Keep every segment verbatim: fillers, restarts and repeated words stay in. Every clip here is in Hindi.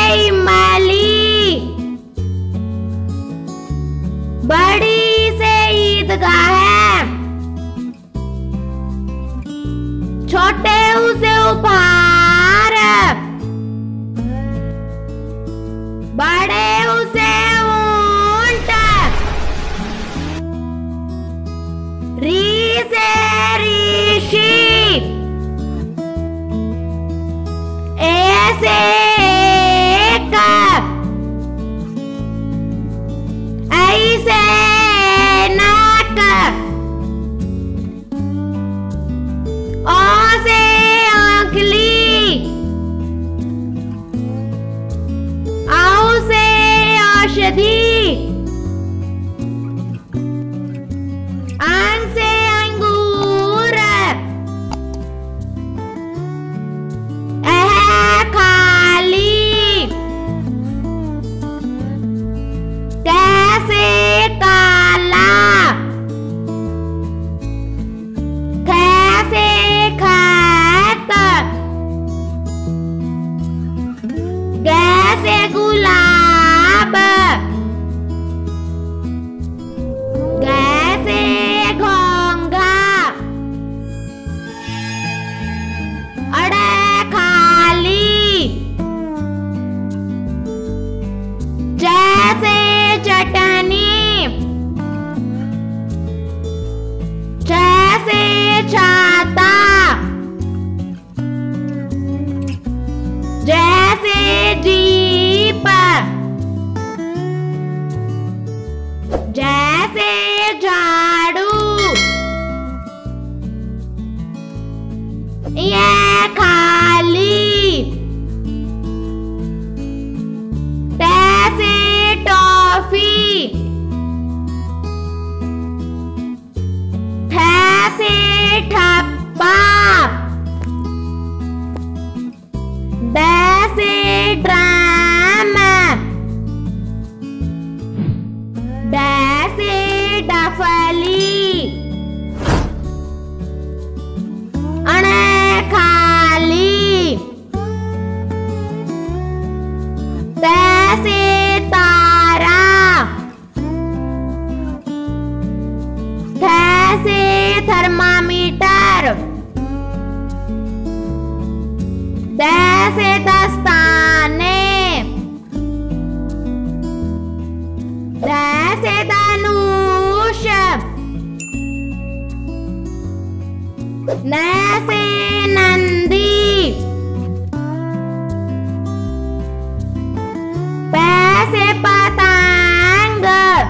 इमली, बड़ी से ईदगाह है, छोटे उसे उपहार, बड़े उसे ऊंट, री से ऋषि, ए से एक, ऐ से नाक, ओ से आंखली, औ से औषधि, आंग से अंगूर, ऐ खाली, कैसे काला, कैसे खैत, कैसे गुलाब, कैसे घोंघा, अड़े खाली, जैसे चटनी, जैसे छाता, जैसे जीप, जैसे झाड़ू, ये खाली, तैसे टॉफी, थैसे ठप्पा, दैसे ड्राम, दैसे डफली, अणे खाली, तैसे तारा, थैसे थर्मामीटर, दैसे दस्ताने, दैसे धनुष, नैसे नंदी, पैसे पतंग,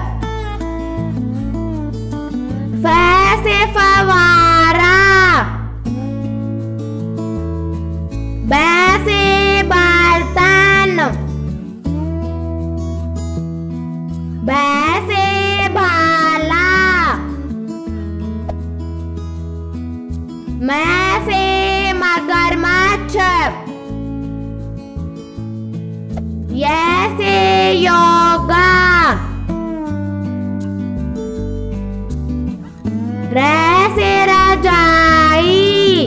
फैसे फवारा, बैसे बर्तन, बैसे भाला, मैं से मगरमच्छ, ये से योगा, रे से रजाई,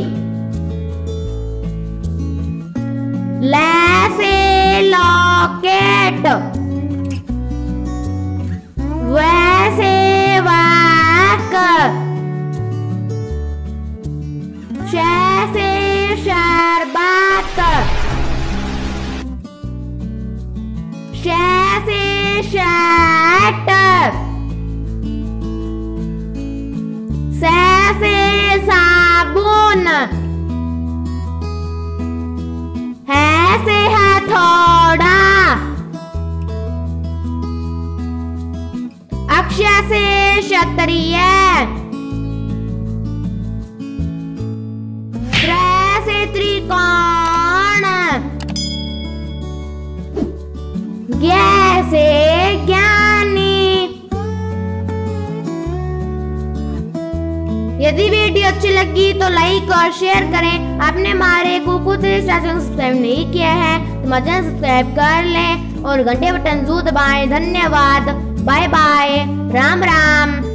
ले से लॉकेट, वैसे वाक, शैसे शरबत, शैसे शर्ट, सैसे साबुन, है से हथौड़ा, अक्षय से क्षत्रिय, त्रय से त्रिकोण, ज्ञ से ज्ञानी। यदि वीडियो अच्छी लगी तो लाइक और शेयर करें। आपने हमारे कुकू चैनल सब्सक्राइब नहीं किया है तो हमारे चैनल सब्सक्राइब कर लें और घंटे बटन जरूर दबाएं। धन्यवाद, बाय बाय, राम राम।